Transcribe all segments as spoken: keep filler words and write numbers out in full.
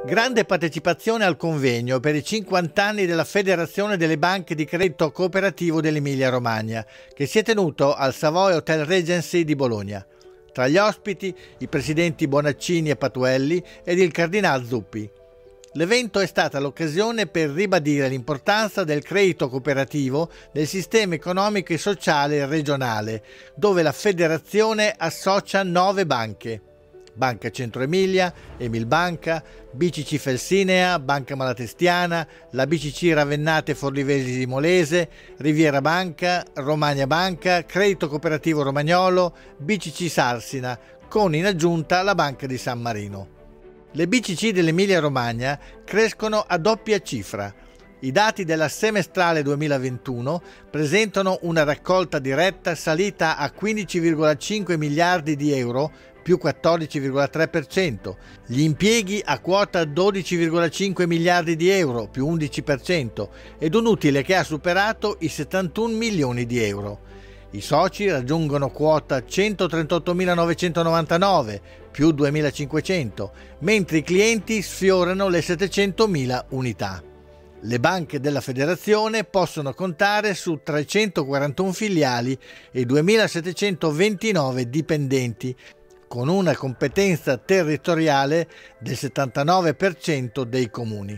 Grande partecipazione al convegno per i cinquanta anni della Federazione delle Banche di Credito Cooperativo dell'Emilia-Romagna, che si è tenuto al Savoy Hotel Regency di Bologna. Tra gli ospiti i presidenti Bonaccini e Patuelli ed il cardinal Zuppi. L'evento è stata l'occasione per ribadire l'importanza del credito cooperativo nel sistema economico e sociale regionale, dove la federazione associa nove banche. Banca Centro Emilia, Emilbanca, B C C Felsinea, Banca Malatestiana, la B C C Ravennate Forlivesi Molese, Riviera Banca, Romagna Banca, Credito Cooperativo Romagnolo, B C C Sarsina, con in aggiunta la Banca di San Marino. Le B C C dell'Emilia Romagna crescono a doppia cifra. I dati della semestrale duemilaventuno presentano una raccolta diretta salita a quindici virgola cinque miliardi di euro, più quattordici virgola tre per cento, gli impieghi a quota dodici virgola cinque miliardi di euro, più undici per cento, ed un utile che ha superato i settantuno milioni di euro. I soci raggiungono quota centotrentottomilanovecentonovantanove, più duemilacinquecento, mentre i clienti sfiorano le settecentomila unità. Le banche della federazione possono contare su trecentoquarantuno filiali e duemilasettecentoventinove dipendenti, con una competenza territoriale del settantanove per cento dei comuni.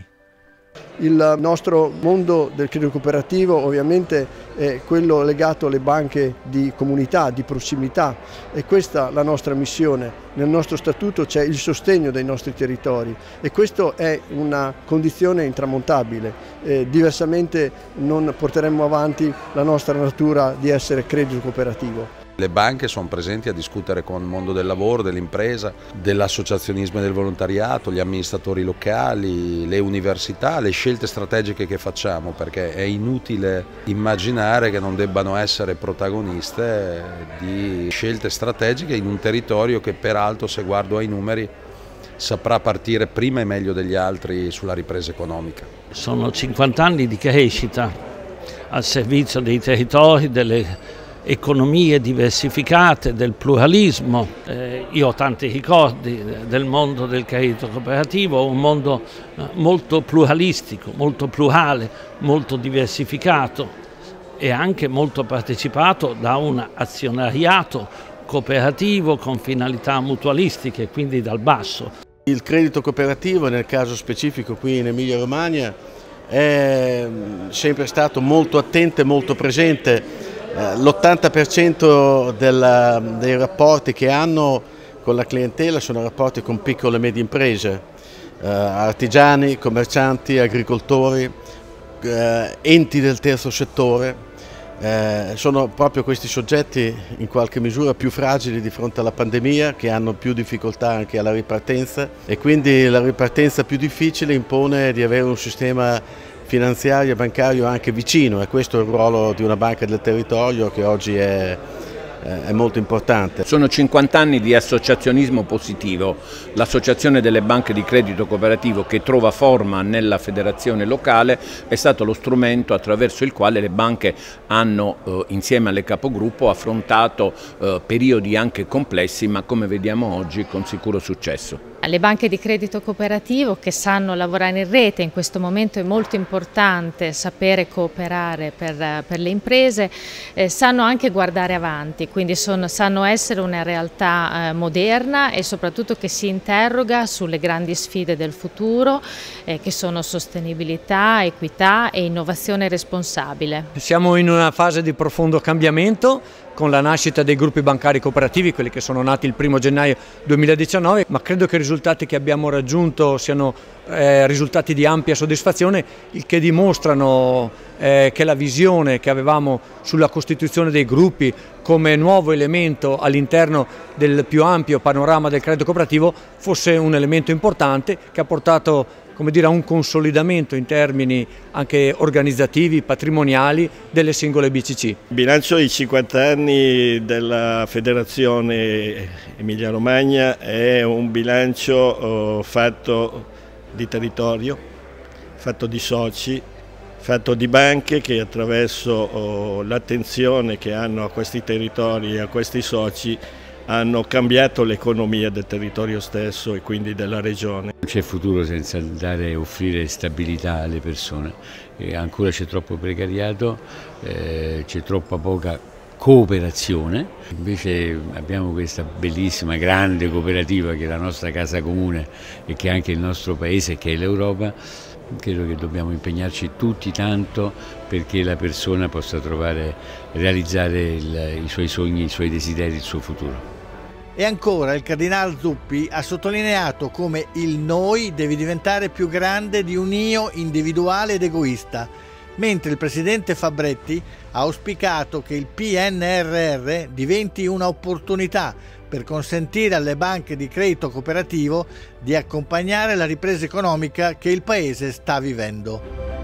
Il nostro mondo del credito cooperativo ovviamente è quello legato alle banche di comunità, di prossimità, e questa è la nostra missione. Nel nostro statuto c'è il sostegno dei nostri territori e questa è una condizione intramontabile, eh, diversamente non porteremmo avanti la nostra natura di essere credito cooperativo. Le banche sono presenti a discutere con il mondo del lavoro, dell'impresa, dell'associazionismo e del volontariato, gli amministratori locali, le università, le scelte strategiche che facciamo, perché è inutile immaginare che non debbano essere protagoniste di scelte strategiche in un territorio che peraltro, se guardo ai numeri, saprà partire prima e meglio degli altri sulla ripresa economica. Sono cinquanta anni di crescita al servizio dei territori, delle economie diversificate, del pluralismo. Eh, io ho tanti ricordi del mondo del credito cooperativo, un mondo molto pluralistico, molto plurale, molto diversificato e anche molto partecipato da un azionariato cooperativo con finalità mutualistiche, quindi dal basso. Il credito cooperativo, nel caso specifico qui in Emilia Romagna, è sempre stato molto attento e molto presente. L'ottanta per cento dei rapporti che hanno con la clientela sono rapporti con piccole e medie imprese, eh, artigiani, commercianti, agricoltori, eh, enti del terzo settore. Eh, sono proprio questi soggetti in qualche misura più fragili di fronte alla pandemia, che hanno più difficoltà anche alla ripartenza, e quindi la ripartenza più difficile impone di avere un sistema finanziario e bancario anche vicino, e questo è il ruolo di una banca del territorio che oggi è, è molto importante. Sono cinquanta anni di associazionismo positivo, l'associazione delle banche di credito cooperativo che trova forma nella federazione locale è stato lo strumento attraverso il quale le banche hanno eh, insieme alle capogruppo affrontato eh, periodi anche complessi, ma come vediamo oggi con sicuro successo. Le banche di credito cooperativo che sanno lavorare in rete, in questo momento è molto importante sapere cooperare per, per le imprese, eh, sanno anche guardare avanti, quindi sono, sanno essere una realtà eh, moderna e soprattutto che si interroga sulle grandi sfide del futuro, eh, che sono sostenibilità, equità e innovazione responsabile. Siamo in una fase di profondo cambiamento, con la nascita dei gruppi bancari cooperativi, quelli che sono nati il primo gennaio duemiladiciannove, ma credo che i risultati che abbiamo raggiunto siano eh, risultati di ampia soddisfazione, il che dimostrano eh, che la visione che avevamo sulla costituzione dei gruppi come nuovo elemento all'interno del più ampio panorama del credito cooperativo fosse un elemento importante che ha portato, come dire, a un consolidamento in termini anche organizzativi, patrimoniali delle singole B C C. Il bilancio dei cinquanta anni della Federazione Emilia Romagna è un bilancio oh, fatto di territorio, fatto di soci, fatto di banche che attraverso oh, l'attenzione che hanno a questi territori e a questi soci hanno cambiato l'economia del territorio stesso e quindi della regione. Non c'è futuro senza dare e offrire stabilità alle persone, e ancora c'è troppo precariato, eh, c'è troppa poca cooperazione, invece abbiamo questa bellissima grande cooperativa che è la nostra casa comune e che è anche il nostro paese e che è l'Europa. Credo che dobbiamo impegnarci tutti tanto perché la persona possa trovare, realizzare il, i suoi sogni, i suoi desideri, il suo futuro. E ancora il Cardinal Zuppi ha sottolineato come il noi deve diventare più grande di un io individuale ed egoista, mentre il presidente Fabretti ha auspicato che il P N R R diventi un'opportunità per consentire alle banche di credito cooperativo di accompagnare la ripresa economica che il Paese sta vivendo.